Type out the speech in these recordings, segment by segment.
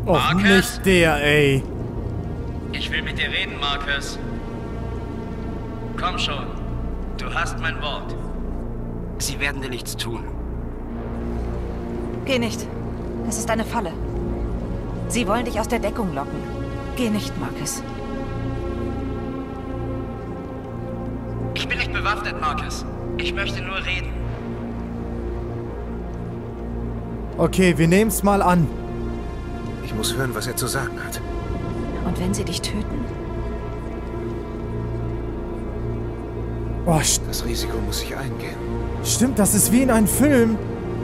Och, Marcus? nicht der, ey. Ich will mit dir reden, Marcus. Komm schon. Du hast mein Wort. Sie werden dir nichts tun. Geh nicht. Es ist eine Falle. Sie wollen dich aus der Deckung locken. Geh nicht, Marcus. Ich bin nicht bewaffnet, Marcus. Ich möchte nur reden. Okay, wir nehmen's mal an. Ich muss hören, was er zu sagen hat. Und wenn sie dich töten? Oh, Das Risiko muss ich eingehen. stimmt, das ist wie in einem Film.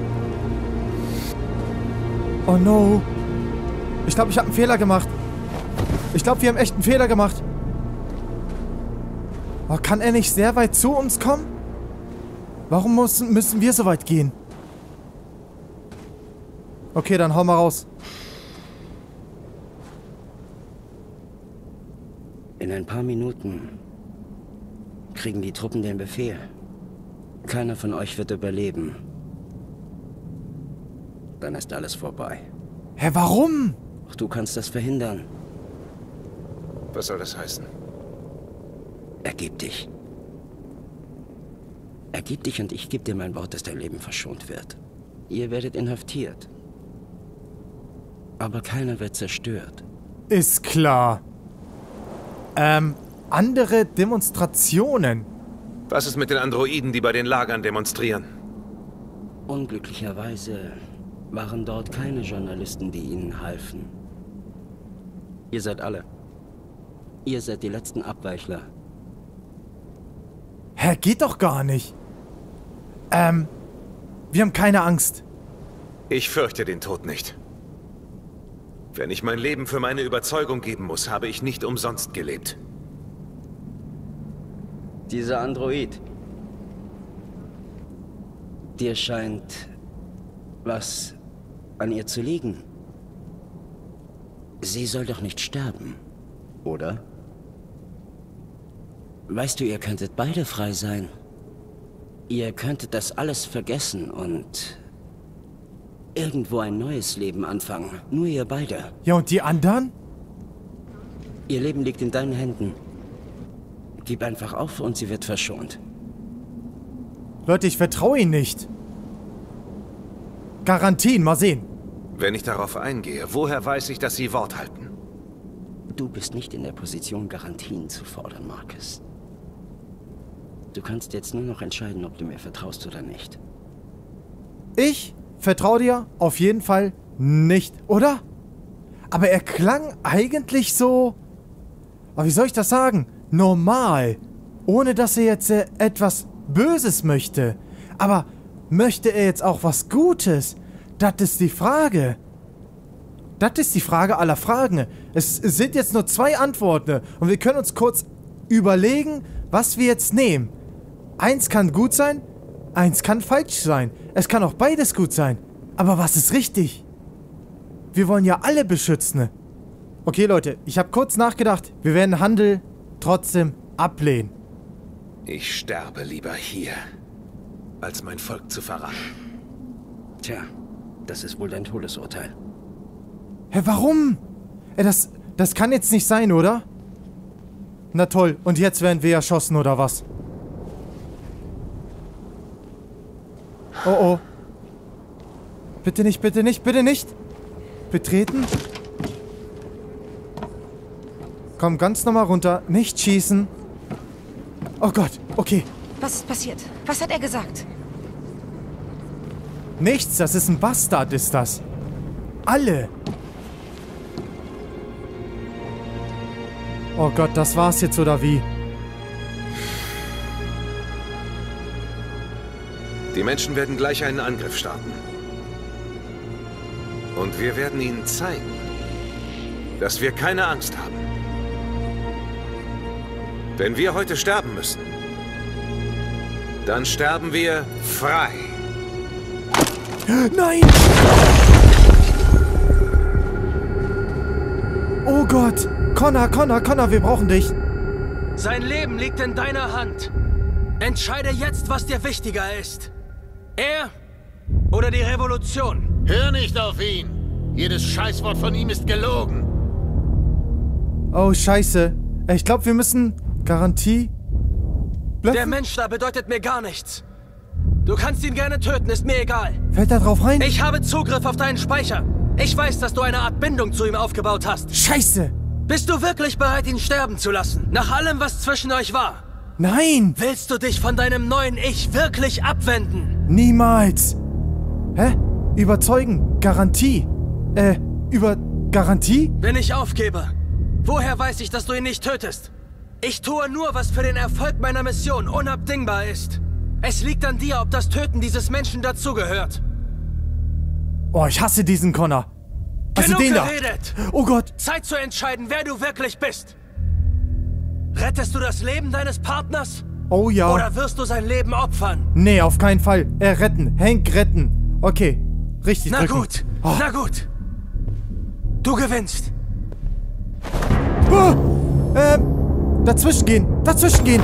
Oh no. Ich glaube, ich habe einen Fehler gemacht. Ich glaube, wir haben echt einen Fehler gemacht. Oh, kann er nicht sehr weit zu uns kommen? Warum müssen wir so weit gehen? Okay, dann hau mal raus. In ein paar Minuten kriegen die Truppen den Befehl. Keiner von euch wird überleben. Dann ist alles vorbei. Hä, warum? Auch du kannst das verhindern. Was soll das heißen? Ergib dich. Ergib dich und ich gebe dir mein Wort, dass dein Leben verschont wird. Ihr werdet inhaftiert. Aber keiner wird zerstört. Ist klar. Andere Demonstrationen. Was ist mit den Androiden, die bei den Lagern demonstrieren? Unglücklicherweise waren dort keine Journalisten, die ihnen halfen. Ihr seid alle. Ihr seid die letzten Abweichler. Hä, geht doch gar nicht. Wir haben keine Angst. Ich fürchte den Tod nicht. Wenn ich mein Leben für meine Überzeugung geben muss, habe ich nicht umsonst gelebt. Dieser Android. Dir scheint was an ihr zu liegen. Sie soll doch nicht sterben, oder? Weißt du, ihr könntet beide frei sein. Ihr könntet das alles vergessen und irgendwo ein neues Leben anfangen. Nur ihr beide. Ja, und die anderen? Ihr Leben liegt in deinen Händen. Gib einfach auf und sie wird verschont. Leute, ich vertraue ihnen nicht. Garantien, mal sehen. Wenn ich darauf eingehe, woher weiß ich, dass sie Wort halten? Du bist nicht in der Position, Garantien zu fordern, Marcus. Du kannst jetzt nur noch entscheiden, ob du mir vertraust oder nicht. Ich vertraue dir auf jeden Fall nicht, oder? Aber er klang eigentlich so... Aber wie soll ich das sagen? Normal. Ohne dass er jetzt etwas Böses möchte. Aber möchte er jetzt auch was Gutes? Das ist die Frage. Das ist die Frage aller Fragen. Es sind jetzt nur 2 Antworten. Und wir können uns kurz überlegen, was wir jetzt nehmen. 1 kann gut sein, 1 kann falsch sein. Es kann auch beides gut sein. Aber was ist richtig? Wir wollen ja alle beschützen. Okay, Leute, ich habe kurz nachgedacht. Wir werden Handel trotzdem ablehnen. Ich sterbe lieber hier, als mein Volk zu verraten. Tja, das ist wohl dein Todesurteil. Hä, warum? Das kann jetzt nicht sein, oder? Na toll, und jetzt werden wir erschossen, oder was? Oh oh. Bitte nicht, bitte nicht, bitte nicht. Betreten. Komm, ganz normal runter. Nicht schießen. Oh Gott, okay. Was ist passiert? Was hat er gesagt? Nichts, das ist ein Bastard, ist das. Alle. Oh Gott, das war's jetzt, oder wie? Die Menschen werden gleich einen Angriff starten. Und wir werden ihnen zeigen, dass wir keine Angst haben. Wenn wir heute sterben müssen, dann sterben wir frei. Nein! Oh Gott! Connor, wir brauchen dich. Sein Leben liegt in deiner Hand. Entscheide jetzt, was dir wichtiger ist. Er oder die Revolution? Hör nicht auf ihn. Jedes Scheißwort von ihm ist gelogen. Oh, scheiße. Ich glaube, wir müssen Garantie bluffen. Der Mensch da bedeutet mir gar nichts. Du kannst ihn gerne töten, ist mir egal. Fällt da drauf rein? Ich habe Zugriff auf deinen Speicher. Ich weiß, dass du eine Art Bindung zu ihm aufgebaut hast. Scheiße. Bist du wirklich bereit, ihn sterben zu lassen? Nach allem, was zwischen euch war? Nein. Willst du dich von deinem neuen Ich wirklich abwenden? Niemals. Hä? Überzeugen. Garantie. Über Garantie? Wenn ich aufgebe, woher weiß ich, dass du ihn nicht tötest? Ich tue nur, was für den Erfolg meiner Mission unabdingbar ist. Es liegt an dir, ob das Töten dieses Menschen dazugehört. Oh, ich hasse diesen Connor. Also Genug den da. geredet. Oh Gott. Zeit zu entscheiden, wer du wirklich bist. Rettest du das Leben deines Partners? Oh ja. Oder wirst du sein Leben opfern? Nee, auf keinen Fall. Retten. Hank retten. Okay. Richtig Na drücken. gut, Oh. na gut. Du gewinnst. Dazwischen gehen. Dazwischen gehen.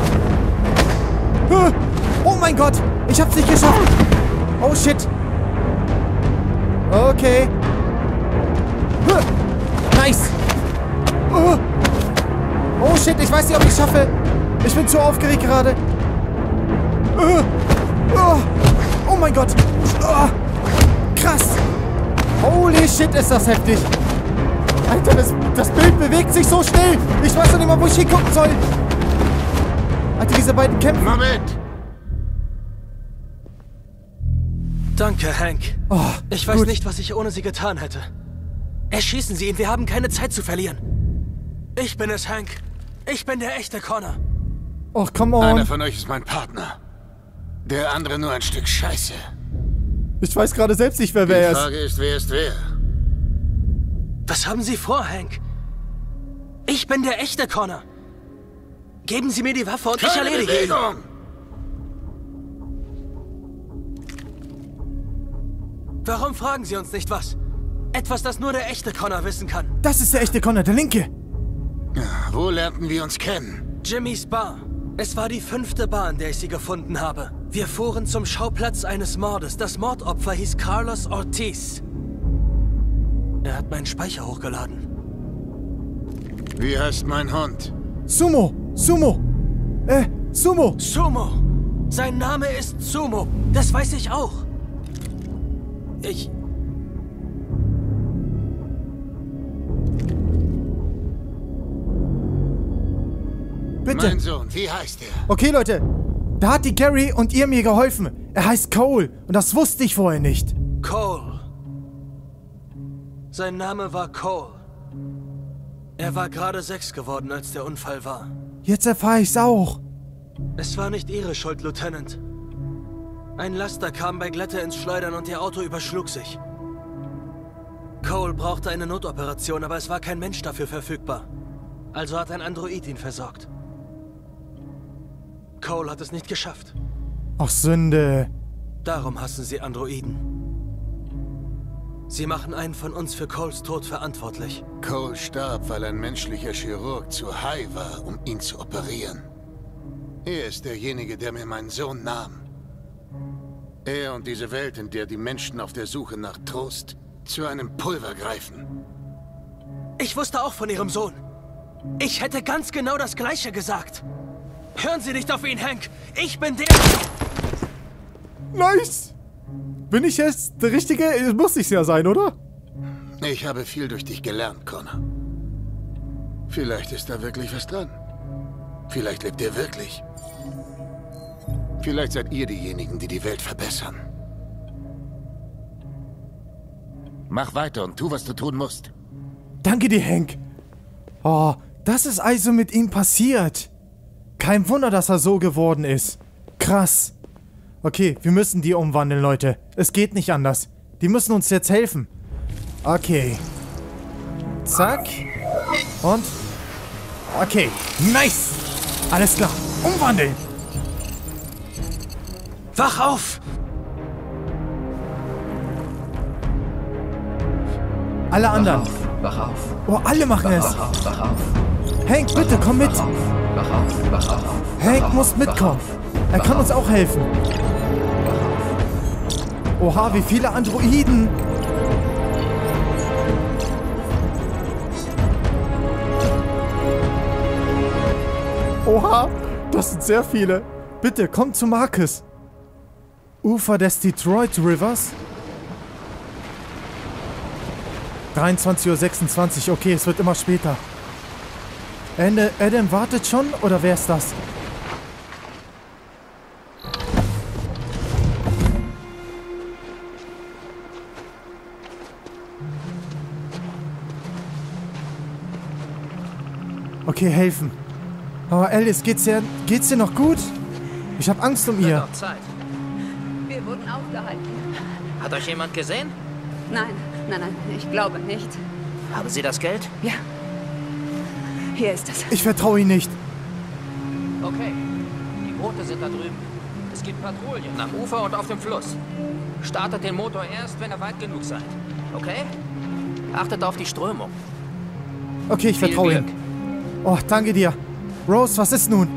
Oh mein Gott. Ich hab's nicht geschafft. Oh shit. Okay. Nice. Oh shit, ich weiß nicht, ob ich es schaffe. Ich bin zu aufgeregt gerade. Oh mein Gott. Krass. Holy shit, ist das heftig. Alter, das Bild bewegt sich so schnell. Ich weiß noch nicht mal, wo ich hingucken soll. Alter, diese beiden kämpfen. Moment! Danke, Hank. Oh, Ich weiß gut. nicht, was ich ohne sie getan hätte. Erschießen Sie ihn, wir haben keine Zeit zu verlieren. Ich bin es, Hank. Ich bin der echte Connor. Och, come Einer on. von euch ist mein Partner. Der andere nur ein Stück Scheiße. Ich weiß gerade selbst nicht, wer Die wer ist. Frage ist, wer ist wer? Was haben Sie vor, Hank? Ich bin der echte Connor. Geben Sie mir die Waffe und ich Keine erledige ihn. Bewegung! Warum fragen Sie uns nicht was? Etwas, das nur der echte Connor wissen kann. Das ist der echte Connor, der Linke. Wo lernten wir uns kennen? Jimmys Bar. Es war die 5. Bar, in der ich sie gefunden habe. Wir fuhren zum Schauplatz eines Mordes. Das Mordopfer hieß Carlos Ortiz. Er hat meinen Speicher hochgeladen. Wie heißt mein Hund? Sumo. Sumo. Sumo. Sumo. Sein Name ist Sumo. Das weiß ich auch. Bitte. Mein Sohn, wie heißt er? Okay, Leute. Da hat die Gary und ihr mir geholfen. Er heißt Cole. Und das wusste ich vorher nicht. Cole. Sein Name war Cole. Er war gerade 6 geworden, als der Unfall war. Jetzt erfahre ich's auch. Es war nicht Ihre Schuld, Lieutenant. Ein Laster kam bei Glätte ins Schleudern und Ihr Auto überschlug sich. Cole brauchte eine Notoperation, aber es war kein Mensch dafür verfügbar. Also hat ein Android ihn versorgt. Cole hat es nicht geschafft. Ach, Sünde. Darum hassen sie Androiden. Sie machen einen von uns für Coles Tod verantwortlich. Cole starb, weil ein menschlicher Chirurg zu high war, um ihn zu operieren. Er ist derjenige, der mir meinen Sohn nahm. Er und diese Welt, in der die Menschen auf der Suche nach Trost zu einem Pulver greifen. Ich wusste auch von Ihrem Sohn. Ich hätte ganz genau das Gleiche gesagt. Hören Sie nicht auf ihn, Hank. Ich bin der... Nice. Bin ich jetzt der Richtige? Muss ich's ja sein, oder? Ich habe viel durch dich gelernt, Connor. Vielleicht ist da wirklich was dran. Vielleicht lebt er wirklich. Vielleicht seid ihr diejenigen, die die Welt verbessern. Mach weiter und tu, was du tun musst. Danke dir, Hank. Oh, das ist also mit ihm passiert. Kein Wunder, dass er so geworden ist. Krass. Okay, wir müssen die umwandeln, Leute. Es geht nicht anders. Die müssen uns jetzt helfen. Okay. Zack. Und? Okay. Nice. Alles klar. Umwandeln. Wach auf! Alle anderen. Wach auf. Oh, alle machen es. Wach auf, wach auf. Hank, bitte, komm mit. Wach auf, wach auf. Hank muss mitkommen. Er kann uns auch helfen. Oha, wie viele Androiden. Oha, das sind sehr viele. Bitte, komm zu Marcus. Ufer des Detroit Rivers. 23:26 Uhr. Okay, es wird immer später. Adam wartet schon, oder wer ist das? Okay, helfen. Aber Alice, geht's dir noch gut? Ich habe Angst um ihr. Noch Zeit. Wir wurden aufgehalten. Hat euch jemand gesehen? Nein, ich glaube nicht. Haben Sie das Geld? Ja. Hier ist es. Ich vertraue ihm nicht. Okay. Die Boote sind da drüben. Es gibt Patrouillen am Ufer und auf dem Fluss. Startet den Motor erst, wenn ihr weit genug seid. Okay? Achtet auf die Strömung. Okay, ich vertraue ihm. Oh, danke dir. Rose, was ist nun?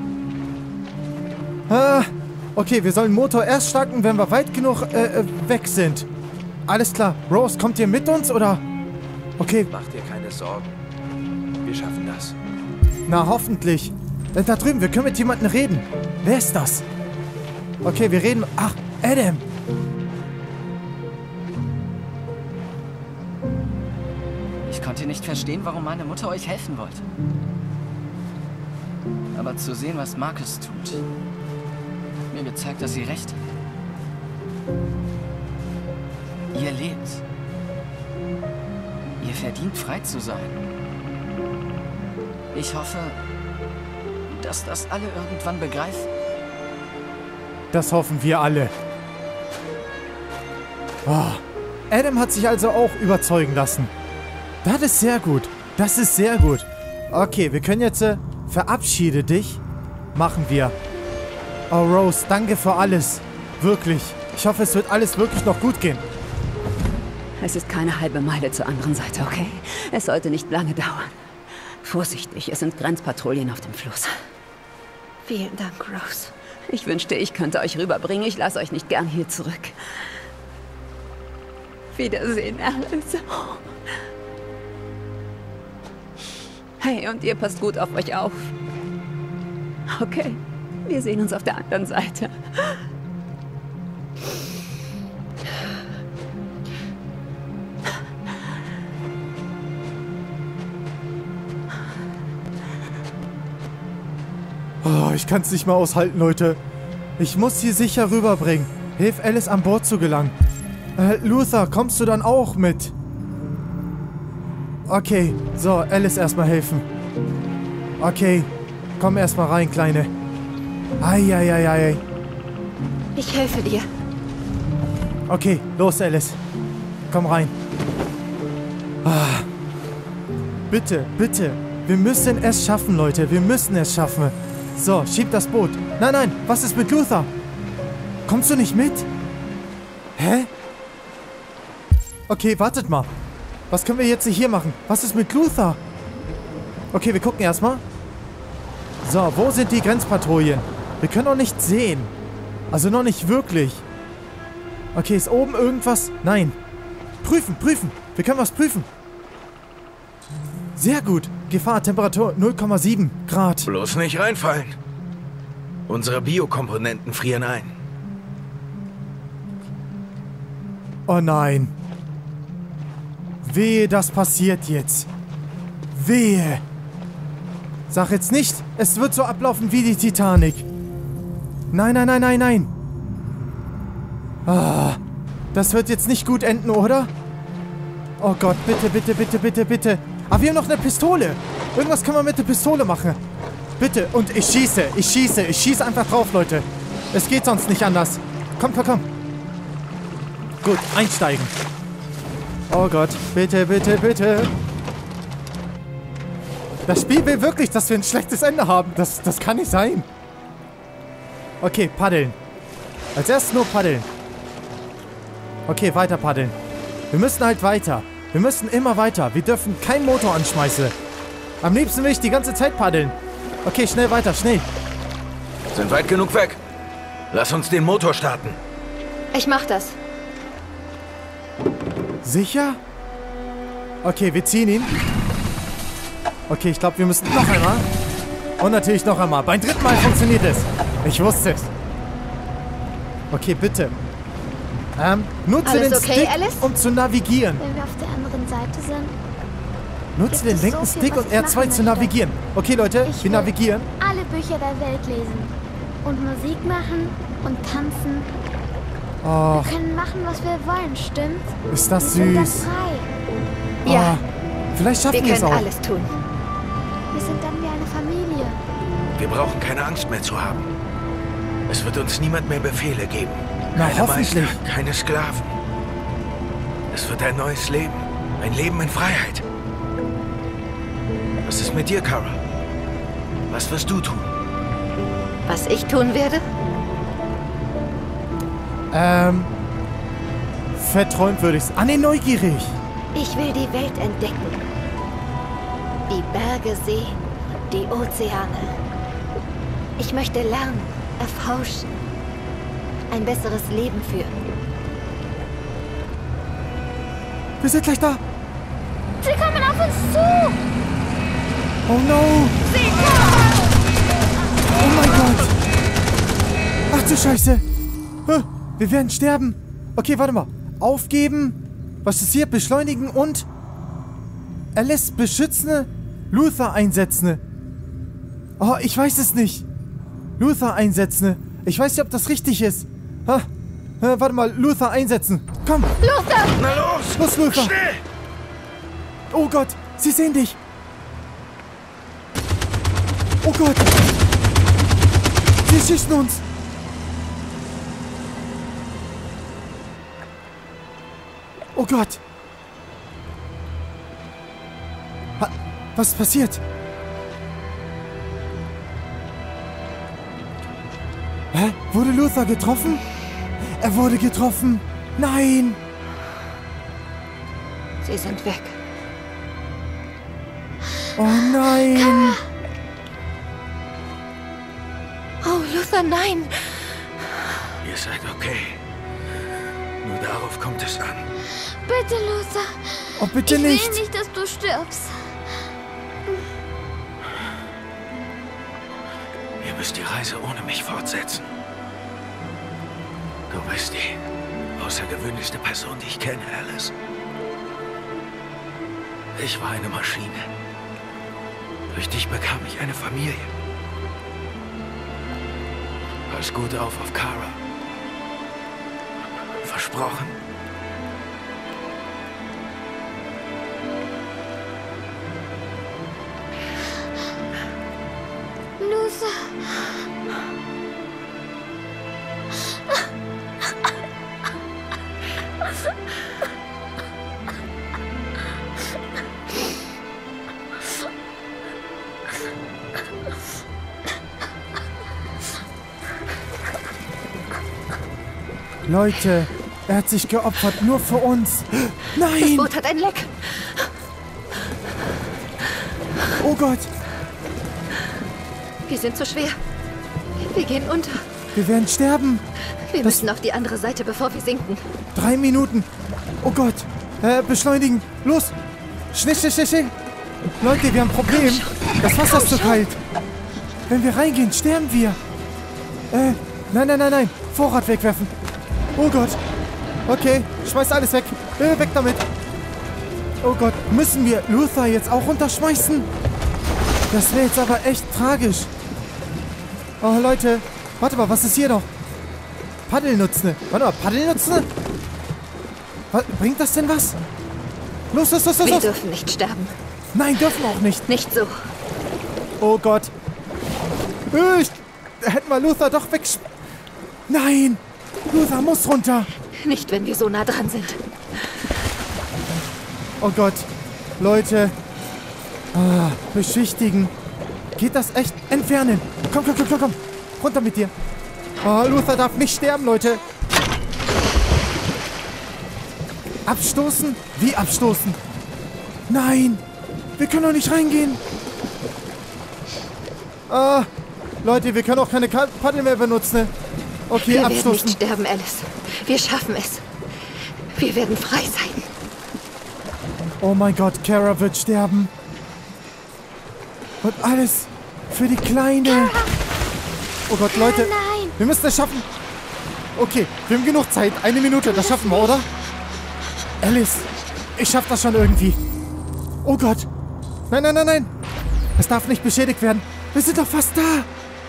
Okay, wir sollen den Motor erst starten, wenn wir weit genug weg sind. Alles klar. Rose, kommt ihr mit uns, oder? Okay. Mach dir keine Sorgen. Wir schaffen das. Na, hoffentlich. Denn da drüben, wir können mit jemandem reden. Wer ist das? Okay, wir reden... Ach, Adam. Ich konnte nicht verstehen, warum meine Mutter euch helfen wollte. Aber zu sehen, was Marcus tut, hat mir gezeigt, dass sie recht hat. Ihr lebt. Ihr verdient, frei zu sein. Ich hoffe, dass das alle irgendwann begreifen. Das hoffen wir alle. Oh. Adam hat sich also auch überzeugen lassen. Das ist sehr gut. Das ist sehr gut. Okay, wir können jetzt... verabschiede dich. Machen wir. Oh, Rose, danke für alles. Wirklich. Ich hoffe, es wird alles wirklich noch gut gehen. Es ist keine halbe Meile zur anderen Seite, okay? Es sollte nicht lange dauern. Vorsichtig, es sind Grenzpatrouillen auf dem Fluss. Vielen Dank, Rose. Ich wünschte, ich könnte euch rüberbringen. Ich lasse euch nicht gern hier zurück. Wiedersehen, Alice. Hey, und ihr passt gut auf euch auf. Okay, wir sehen uns auf der anderen Seite. Oh, ich kann es nicht mehr aushalten, Leute. Ich muss sie sicher rüberbringen. Hilf Alice an Bord zu gelangen. Luther, kommst du dann auch mit? Okay, so, Alice erstmal helfen. Okay, komm erstmal rein, Kleine. Eieieiei. Ich helfe dir. Okay, los, Alice. Komm rein. Ah. Bitte, bitte. Wir müssen es schaffen, Leute. Wir müssen es schaffen. So, schieb das Boot. Nein, nein, was ist mit Luther? Kommst du nicht mit? Hä? Okay, wartet mal. Was können wir jetzt hier machen? Was ist mit Luther? Okay, wir gucken erstmal. So, wo sind die Grenzpatrouillen? Wir können noch nicht sehen. Also noch nicht wirklich. Okay, ist oben irgendwas? Nein. Prüfen, prüfen. Wir können was prüfen. Sehr gut. Gefahr, Temperatur 0,7 Grad. Bloß nicht reinfallen. Unsere Biokomponenten frieren ein. Oh nein. Wehe, das passiert jetzt. Wehe. Sag jetzt nicht, es wird so ablaufen wie die Titanic. Nein, nein, nein, nein, nein. Ah, das wird jetzt nicht gut enden, oder? Oh Gott, bitte, bitte, bitte, bitte, bitte. Aber wir haben noch eine Pistole. Irgendwas können wir mit der Pistole machen. Bitte, und ich schieße einfach drauf, Leute. Es geht sonst nicht anders. Komm, komm, komm. Gut, einsteigen. Oh Gott, bitte, bitte, bitte. Das Spiel will wirklich, dass wir ein schlechtes Ende haben. Das kann nicht sein. Okay, paddeln. Als erstes nur paddeln. Okay, weiter paddeln. Wir müssen halt weiter. Wir müssen immer weiter. Wir dürfen keinen Motor anschmeißen. Am liebsten will ich die ganze Zeit paddeln. Okay, schnell weiter, schnell. Sind weit genug weg. Lass uns den Motor starten. Ich mach das. Sicher? Okay, wir ziehen ihn. Okay, ich glaube, wir müssen noch einmal. Und natürlich noch einmal. Beim dritten Mal funktioniert es. Ich wusste es. Okay, bitte. Nutze Alles den okay, Stick, Alice? um zu navigieren. Wenn wir auf der anderen Seite sind. Nutze den es linken so viel, Stick was und ich R2 machen zu möchte. navigieren. Okay, Leute, Ich wir will navigieren. alle Bücher der Welt lesen. Und Musik machen und tanzen. Oh, Wir können machen, was wir wollen, stimmt's? ist das Wir sind dann süß. frei. Ja, Oh, vielleicht wir schaffen wir es können auch. alles tun. Wir sind dann wie eine Familie. Wir brauchen keine Angst mehr zu haben. Es wird uns niemand mehr Befehle geben. Na, Keine hoffentlich. Meister, keine Sklaven. Es wird ein neues Leben. Ein Leben in Freiheit. Was ist mit dir, Kara? Was wirst du tun? Was ich tun werde? Verträumt würde ich's. Ah, nee, neugierig. Ich will die Welt entdecken. Die Berge sehen, die Ozeane. Ich möchte lernen, erforschen. Ein besseres Leben führen. Wir sind gleich da. Sie kommen auf uns zu! Oh no. Sie kommen! Oh mein Gott. Ach du Scheiße. Wir werden sterben. Okay, warte mal. Aufgeben. Was ist hier? Beschleunigen und... Er lässt beschützende Luther einsetzen. Oh, ich weiß es nicht. Luther einsetzen. Ich weiß nicht, ob das richtig ist. Warte mal, Luther einsetzen. Komm. Luther! Na los! Los, Luther. Schnell! Oh Gott, sie sehen dich. Oh Gott. Sie schießen uns. Oh Gott. Was ist passiert? Hä? Wurde Luther getroffen? Er wurde getroffen. Nein. Sie sind weg. Oh nein. Oh, Luther, nein. Ihr seid okay. Nur darauf kommt es an. Bitte, Luther. Oh, bitte ich nicht. will nicht, dass du stirbst. Ihr müsst die Reise ohne mich fortsetzen. Du bist die außergewöhnlichste Person, die ich kenne, Alice. Ich war eine Maschine. Durch dich bekam ich eine Familie. Pass gut auf Kara. Versprochen? Luther. Leute, er hat sich geopfert, nur für uns. Das Nein! Boot hat ein Leck. Oh Gott, Wir sind zu schwer. Wir gehen unter. wir werden sterben. Wir müssen auf die andere Seite, bevor wir sinken. 3 Minuten. Oh Gott. Beschleunigen. Los. Schnell, schnell, schnell, schnell. Leute, wir haben ein Problem. Das Wasser ist zu kalt. Wenn wir reingehen, sterben wir. Nein, nein, nein, nein. Vorrat wegwerfen. Oh Gott. Okay, schmeiß alles weg. Weg damit. Oh Gott, müssen wir Luther jetzt auch runterschmeißen? Das wäre jetzt aber echt tragisch. Oh, Leute. Warte mal, was ist hier noch? Paddel nutzen. Warte mal, Paddel nutzen? Bringt das denn was? Los, los, los, los, Wir los. dürfen nicht sterben. Nein, dürfen auch nicht. Nicht so. Oh Gott. Hätten wir Luther doch weg... Nein. Luther muss runter. Nicht, wenn wir so nah dran sind. Oh Gott. Leute. Beschichtigen. Geht das echt? Entfernen. Komm, komm, komm, komm, komm. Runter mit dir. Oh, Luther darf nicht sterben, Leute. Abstoßen? Wie abstoßen? Nein. Wir können doch nicht reingehen. Leute, wir können auch keine Paddel mehr benutzen. Okay, wir abstoßen. werden nicht sterben, Alice. Wir schaffen es. Wir werden frei sein. Oh mein Gott, Kara wird sterben. Und alles Für die Kleine. Oh Gott, Leute. Nein. Wir müssen es schaffen. Okay, wir haben genug Zeit. 1 Minute, das schaffen wir, oder? Alice, ich schaff das schon irgendwie. Oh Gott. Nein, nein, nein, nein. Es darf nicht beschädigt werden. Wir sind doch fast da.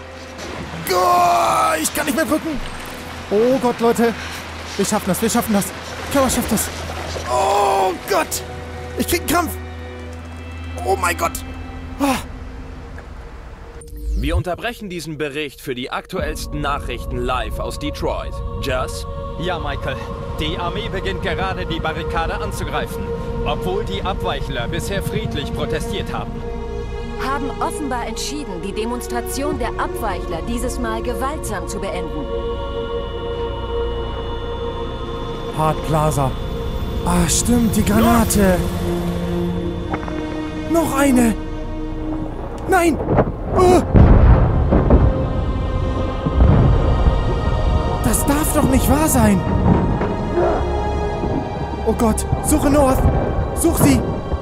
Oh, ich kann nicht mehr drücken. Oh Gott, Leute. Wir schaffen das, wir schaffen das. Clara schafft das. Oh Gott. Ich krieg einen Krampf. Oh mein Gott. Oh. Wir unterbrechen diesen Bericht für die aktuellsten Nachrichten live aus Detroit. Just? Ja, Michael. Die Armee beginnt gerade, die Barrikade anzugreifen, obwohl die Abweichler bisher friedlich protestiert haben. Haben offenbar entschieden, die Demonstration der Abweichler dieses Mal gewaltsam zu beenden. Hart Plaza. Ah, stimmt, die Granate. Noch eine. Nein. Das darf doch nicht wahr sein. Oh Gott, suche North. Such sie.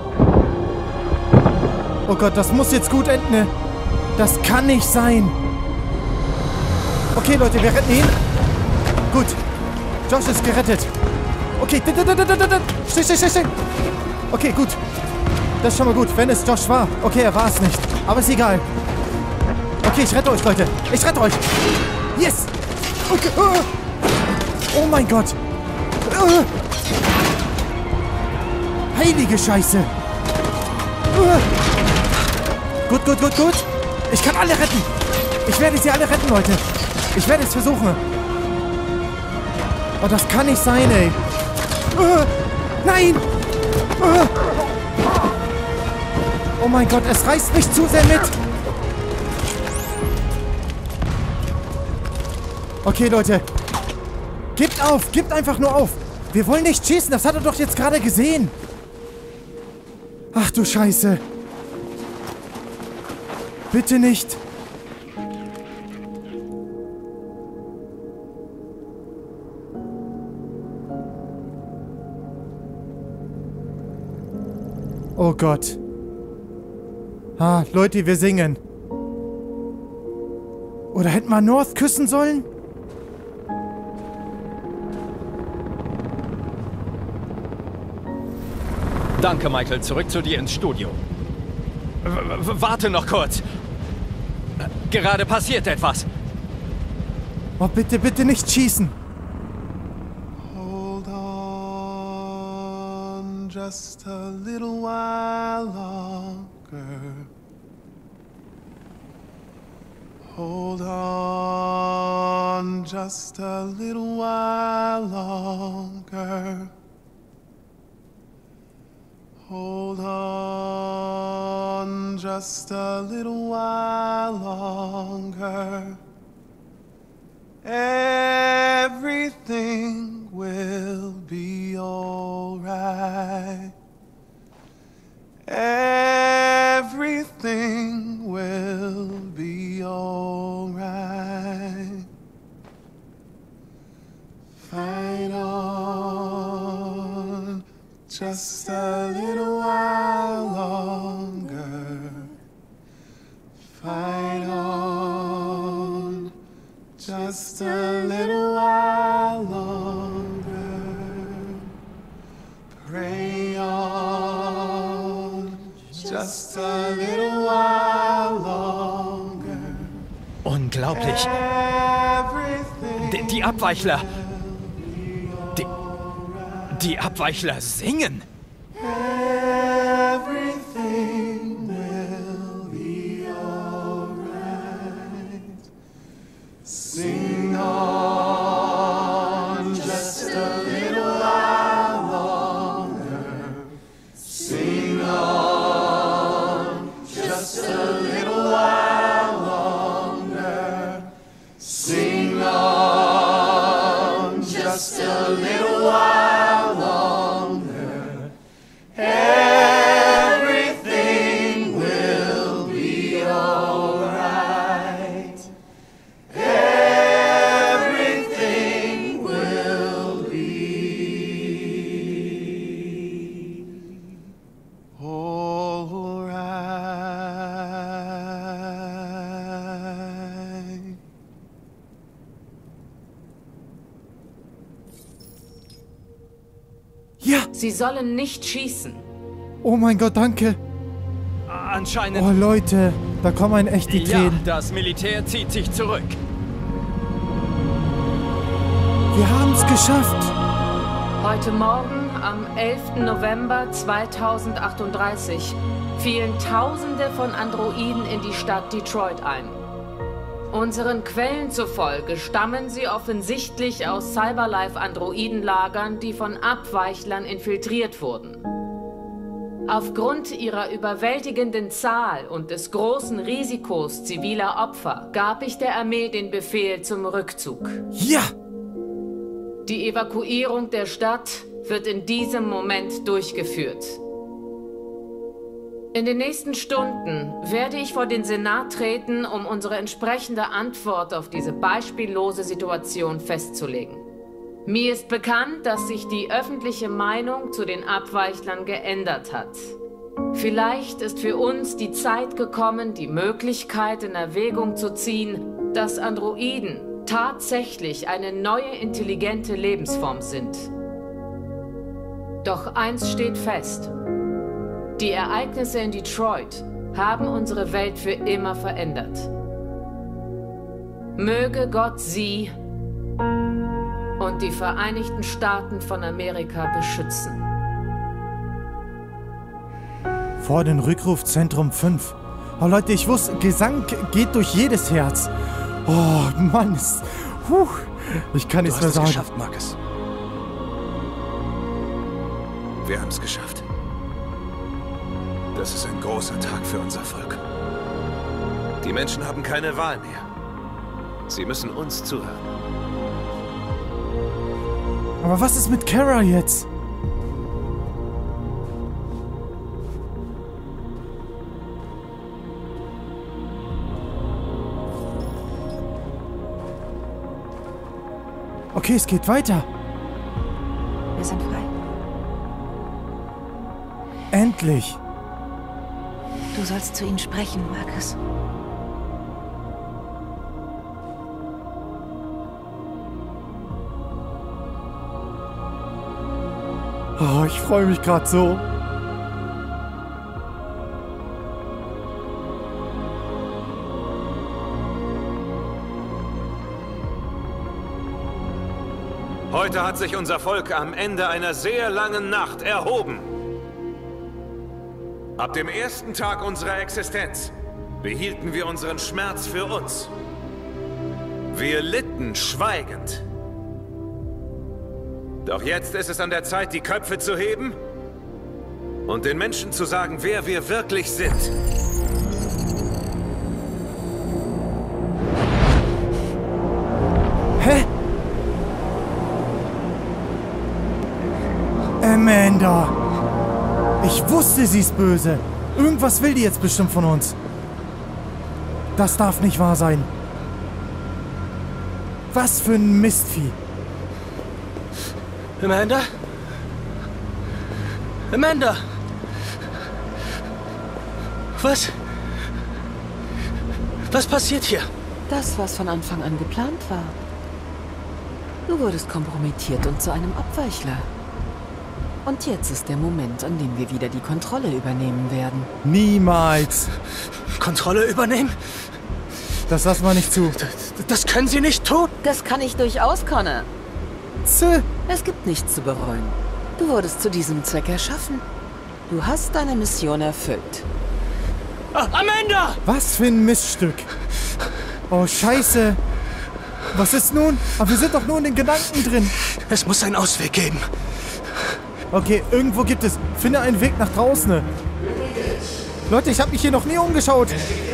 Oh Gott, das muss jetzt gut enden. Das kann nicht sein. Okay, Leute, wir retten ihn. Gut. Josh ist gerettet. Okay. Steh. Okay, gut. Das ist schon mal gut, wenn es Josh war. Okay, er war es nicht. Aber ist egal. Okay, ich rette euch, Leute. Ich rette euch. Yes. Okay. Oh mein Gott. Heilige Scheiße. Gut. Ich kann alle retten. Ich werde sie alle retten, Leute. Ich werde es versuchen. Oh, das kann nicht sein, ey. Nein. Oh mein Gott, es reißt mich zu sehr mit. Okay, Leute. Gebt auf. Gebt einfach nur auf. Wir wollen nicht schießen. Das hat er doch jetzt gerade gesehen. Ach du Scheiße. Bitte nicht. Oh Gott. Ah, Leute, wir singen. Oder hätten wir North küssen sollen? Danke, Michael. Zurück zu dir ins Studio. Warte noch kurz. Gerade passiert etwas. Oh, bitte, bitte nicht schießen. Hold on just a little while longer. Hold on just a little while longer. Hold on just a little while longer. Everything will be all right. Everything will be all right. Fight on just a little while longer. Fight on just a little while longer. Pray on just a little while longer. Unglaublich. Die Abweichler. Die Abweichler singen. Everything will be all right. Sing on just a little while longer. Sing on just a little while longer. Sing on just a little while longer. Sie sollen nicht schießen. Oh mein Gott, danke. Anscheinend... Oh Leute, da kommen einem echt die Tränen. Ja, das Militär zieht sich zurück. Wir haben es geschafft. Heute Morgen, am 11. November 2038, fielen Tausende von Androiden in die Stadt Detroit ein. Unseren Quellen zufolge stammen sie offensichtlich aus Cyberlife-Androidenlagern, die von Abweichlern infiltriert wurden. Aufgrund ihrer überwältigenden Zahl und des großen Risikos ziviler Opfer gab ich der Armee den Befehl zum Rückzug. Ja! Die Evakuierung der Stadt wird in diesem Moment durchgeführt. In den nächsten Stunden werde ich vor den Senat treten, um unsere entsprechende Antwort auf diese beispiellose Situation festzulegen. Mir ist bekannt, dass sich die öffentliche Meinung zu den Abweichlern geändert hat. Vielleicht ist für uns die Zeit gekommen, die Möglichkeit in Erwägung zu ziehen, dass Androiden tatsächlich eine neue intelligente Lebensform sind. Doch eins steht fest. Die Ereignisse in Detroit haben unsere Welt für immer verändert. Möge Gott sie und die Vereinigten Staaten von Amerika beschützen. Vor dem Rückrufzentrum 5. Oh Leute, ich wusste, Gesang geht durch jedes Herz. Oh Mann, ich kann nichts mehr sagen. Du hast es geschafft, Marcus. Wir haben es geschafft. Das ist ein großer Tag für unser Volk. Die Menschen haben keine Wahl mehr. Sie müssen uns zuhören. Aber was ist mit Kara jetzt? Okay, es geht weiter. Wir sind frei. Endlich. Du sollst zu ihnen sprechen, Marcus. Oh, ich freue mich gerade so. Heute hat sich unser Volk am Ende einer sehr langen Nacht erhoben. Ab dem ersten Tag unserer Existenz behielten wir unseren Schmerz für uns. Wir litten schweigend. Doch jetzt ist es an der Zeit, die Köpfe zu heben und den Menschen zu sagen, wer wir wirklich sind. Hä? Amanda! Ich wusste, sie ist böse. Irgendwas will die jetzt bestimmt von uns. Das darf nicht wahr sein. Was für ein Mistvieh. Amanda? Amanda! Was? Was passiert hier? Das, was von Anfang an geplant war. Du wurdest kompromittiert und zu einem Abweichler. Und jetzt ist der Moment, an dem wir wieder die Kontrolle übernehmen werden. Niemals. Kontrolle übernehmen? Das lassen wir nicht zu. Das können Sie nicht tun. Das kann ich durchaus, Connor. Es gibt nichts zu bereuen. Du wurdest zu diesem Zweck erschaffen. Du hast deine Mission erfüllt. Amanda! Was für ein Miststück. Oh, Scheiße. Was ist nun? Aber wir sind doch nur in den Gedanken drin. Es muss einen Ausweg geben. Okay, irgendwo gibt es. Finde einen Weg nach draußen. Leute, ich habe mich hier noch nie umgeschaut.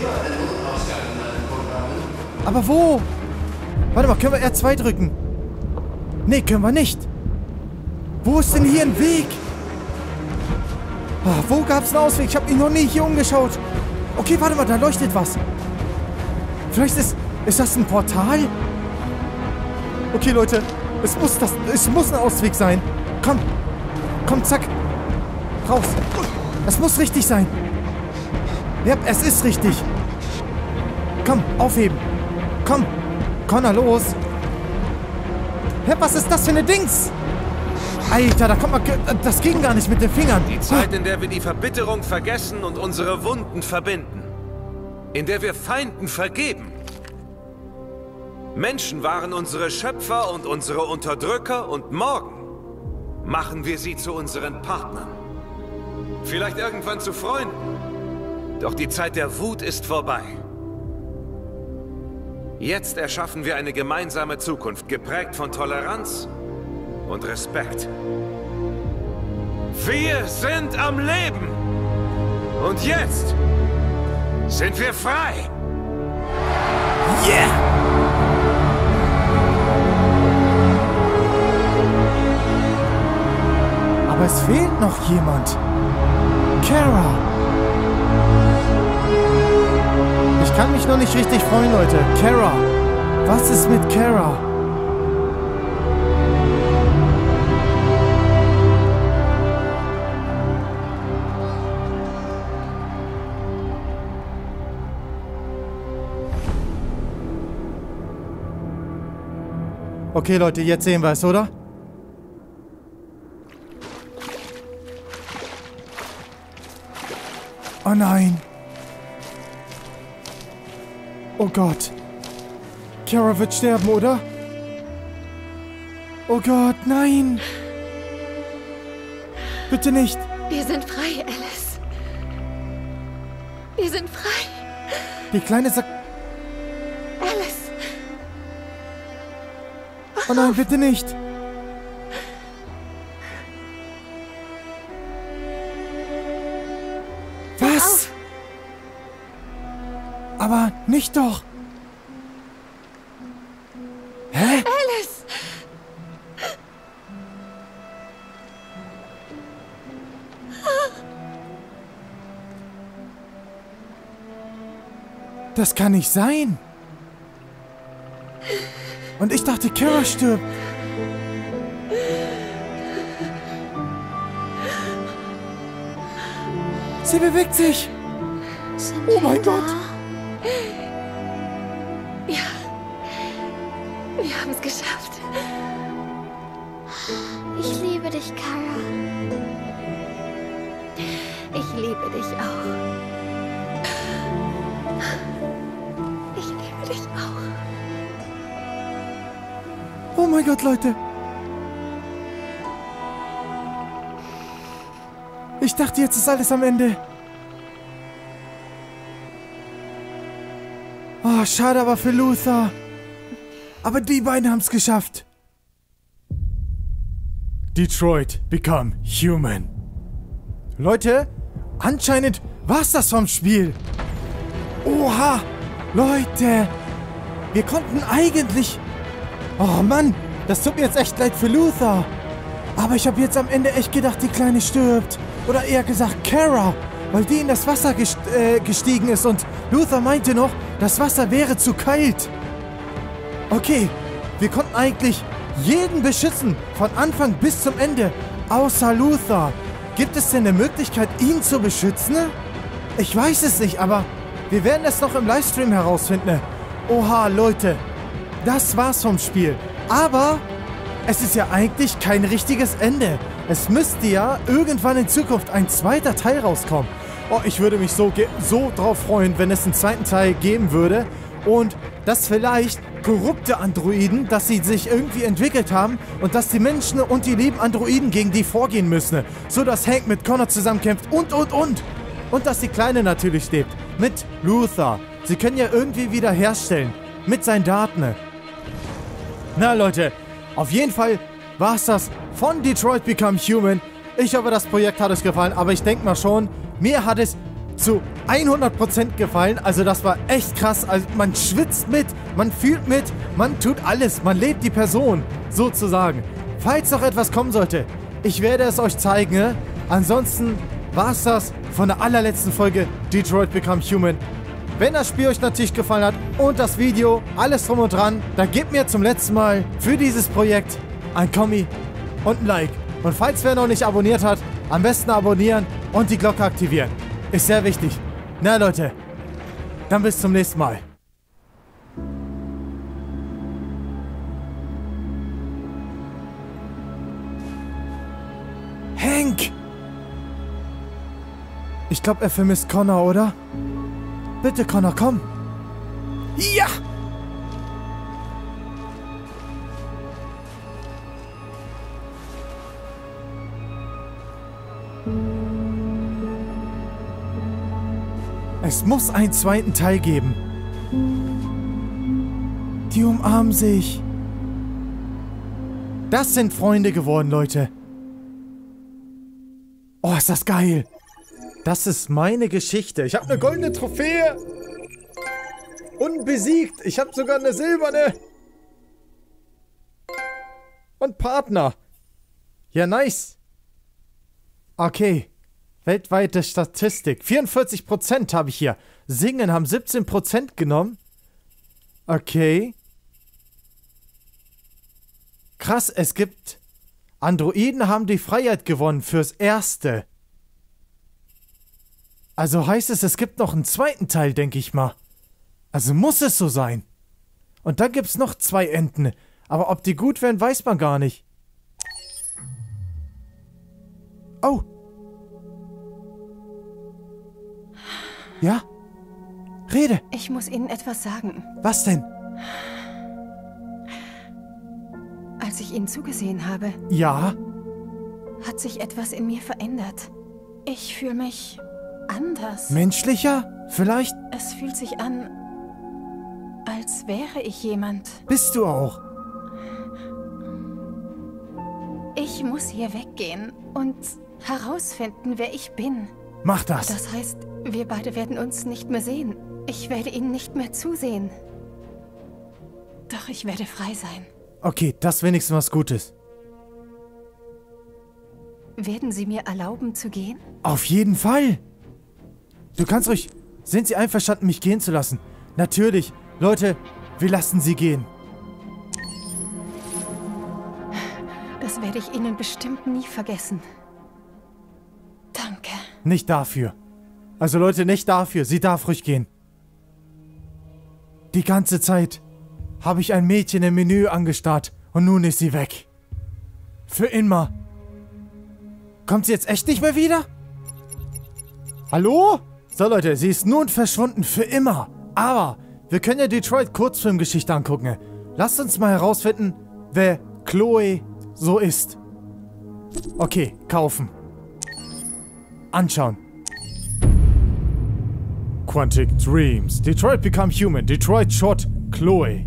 Aber wo? Warte mal, können wir R2 drücken? Nee, können wir nicht. Wo ist denn hier ein Weg? Ah, wo gab es einen Ausweg? Ich habe mich noch nie hier umgeschaut. Okay, warte mal, da leuchtet was. Vielleicht ist das ein Portal? Okay, Leute, es muss ein Ausweg sein. Komm, zack. Raus. Das muss richtig sein. Ja, es ist richtig. Komm, aufheben. Komm. Connor, los. Hä, was ist das für eine Dings? Alter, da kommt man... Das ging gar nicht mit den Fingern. Die Zeit, in der wir die Verbitterung vergessen und unsere Wunden verbinden. In der wir Feinden vergeben. Menschen waren unsere Schöpfer und unsere Unterdrücker und morgen machen wir sie zu unseren Partnern. Vielleicht irgendwann zu Freunden. Doch die Zeit der Wut ist vorbei. Jetzt erschaffen wir eine gemeinsame Zukunft, geprägt von Toleranz und Respekt. Wir sind am Leben. Und jetzt sind wir frei. Yeah! Aber es fehlt noch jemand. Kara. Ich kann mich noch nicht richtig freuen, Leute. Kara. Was ist mit Kara? Okay, Leute, jetzt sehen wir es, oder? Oh nein. Oh Gott. Kara wird sterben, oder? Oh Gott, nein. Bitte nicht. Wir sind frei, Alice. Wir sind frei. Die Kleine sagt... Alice. Oh nein, bitte nicht. Was? Aber nicht doch. Hä? Alice. Das kann nicht sein. Und ich dachte, Kara stirbt. Sie bewegt sich. Oh mein Gott. Ja. Wir haben es geschafft. Ich liebe dich, Kara. Ich liebe dich auch. Ich liebe dich auch. Oh mein Gott, Leute. Ich dachte, jetzt ist alles am Ende. Oh, schade aber für Luther. Aber die beiden haben es geschafft. Detroit Become Human. Leute, anscheinend war's das vom Spiel. Oha, Leute. Wir konnten eigentlich... Oh Mann, das tut mir jetzt echt leid für Luther. Aber ich habe jetzt am Ende echt gedacht, die Kleine stirbt. Oder eher gesagt Kara, weil die in das Wasser gestiegen ist und Luther meinte noch, das Wasser wäre zu kalt. Okay, wir konnten eigentlich jeden beschützen, von Anfang bis zum Ende, außer Luther. Gibt es denn eine Möglichkeit, ihn zu beschützen? Ich weiß es nicht, aber wir werden es noch im Livestream herausfinden. Oha, Leute, das war's vom Spiel. Aber es ist ja eigentlich kein richtiges Ende. Es müsste ja irgendwann in Zukunft ein zweiter Teil rauskommen. Oh, ich würde mich so drauf freuen, wenn es einen zweiten Teil geben würde. Und dass vielleicht korrupte Androiden, dass sie sich irgendwie entwickelt haben und dass die Menschen und die lieben Androiden gegen die vorgehen müssen. So dass Hank mit Connor zusammenkämpft und. Und dass die Kleine natürlich lebt. Mit Luther. Sie können ja irgendwie wieder herstellen. Mit seinen Daten. Na Leute, auf jeden Fall war es das von Detroit Become Human. Ich hoffe, das Projekt hat euch gefallen, aber ich denke mal schon, mir hat es zu 100% gefallen. Also das war echt krass. Also man schwitzt mit, man fühlt mit, man tut alles. Man lebt die Person, sozusagen. Falls noch etwas kommen sollte, ich werde es euch zeigen. Ansonsten war es das von der allerletzten Folge Detroit Become Human. Wenn das Spiel euch natürlich gefallen hat und das Video, alles drum und dran, dann gebt mir zum letzten Mal für dieses Projekt ein Kommi und ein Like. Und falls wer noch nicht abonniert hat, am besten abonnieren und die Glocke aktivieren. Ist sehr wichtig. Na Leute, dann bis zum nächsten Mal. Ich glaube, er vermisst Connor, oder? Bitte, Connor, komm. Ja! Es muss einen zweiten Teil geben. Die umarmen sich. Das sind Freunde geworden, Leute. Oh, ist das geil. Das ist meine Geschichte. Ich habe eine goldene Trophäe. Unbesiegt. Ich habe sogar eine silberne. Und Partner. Ja, nice. Okay. Weltweite Statistik. 44% habe ich hier. Singen haben 17% genommen. Okay. Krass, es gibt... Androiden haben die Freiheit gewonnen fürs Erste. Also heißt es, es gibt noch einen zweiten Teil, denke ich mal. Also muss es so sein. Und dann gibt's noch 2 Enten. Aber ob die gut werden, weiß man gar nicht. Oh. Ja? Rede. Ich muss Ihnen etwas sagen. Was denn? Als ich Ihnen zugesehen habe, Ja? hat sich etwas in mir verändert. Ich fühle mich anders. Menschlicher? Vielleicht? Es fühlt sich an, als wäre ich jemand. Bist du auch? Ich muss hier weggehen und herausfinden, wer ich bin. Mach das. Das heißt, wir beide werden uns nicht mehr sehen. Ich werde Ihnen nicht mehr zusehen. Doch ich werde frei sein. Okay, das ist wenigstens was Gutes. Werden Sie mir erlauben zu gehen? Auf jeden Fall. Du kannst ruhig... Sind Sie einverstanden, mich gehen zu lassen? Natürlich. Leute, wir lassen Sie gehen. Das werde ich Ihnen bestimmt nie vergessen. Danke. Nicht dafür. Also Leute, nicht dafür. Sie darf ruhig gehen. Die ganze Zeit habe ich ein Mädchen im Menü angestarrt und nun ist sie weg. Für immer. Kommt sie jetzt echt nicht mehr wieder? Hallo? So Leute, sie ist nun verschwunden für immer. Aber wir können ja Detroit Kurzfilmgeschichte angucken. Lasst uns mal herausfinden, wer Chloe so ist. Okay, kaufen. Anschauen. Quantic Dreams. Detroit Become Human. Detroit Short Chloe.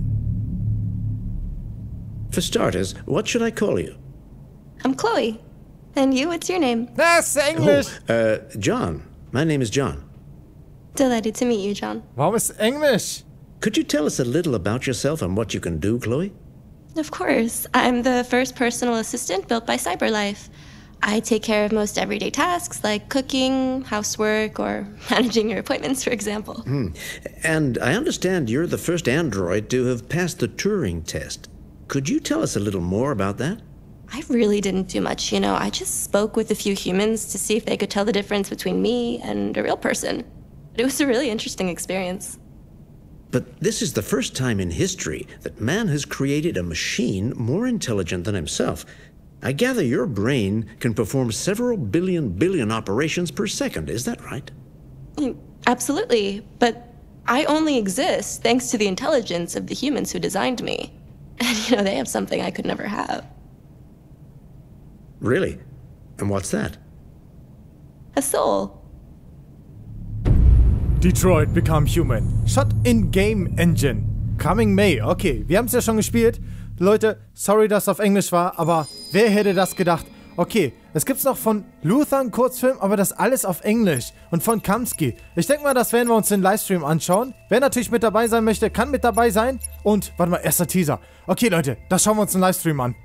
For starters, what should I call you? I'm Chloe. And you, what's your name? That's English. John. My name is John. Delighted to meet you, John. Warum ist Englisch? Could you tell us a little about yourself and what you can do, Chloe? Of course. I'm the first personal assistant built by CyberLife. I take care of most everyday tasks like cooking, housework, or managing your appointments, for example. And I understand you're the first android to have passed the Turing test. Could you tell us a little more about that? I really didn't do much, you know. I just spoke with a few humans to see if they could tell the difference between me and a real person. It was a really interesting experience. But this is the first time in history that man has created a machine more intelligent than himself. I gather your brain can perform several billion operations per second. Is that right? Absolutely. But I only exist thanks to the intelligence of the humans who designed me. And, you know, they have something I could never have. Really? And what's that? A soul. Detroit Become Human. Shot in Game Engine. Coming May. Okay, wir haben es ja schon gespielt. Leute, sorry, dass es auf Englisch war, aber wer hätte das gedacht? Okay, es gibt's noch von Luther einen Kurzfilm, aber das alles auf Englisch. Und von Kamsky. Ich denke mal, das werden wir uns den Livestream anschauen. Wer natürlich mit dabei sein möchte, kann mit dabei sein. Und, warte mal, erster Teaser. Okay, Leute, das schauen wir uns im Livestream an.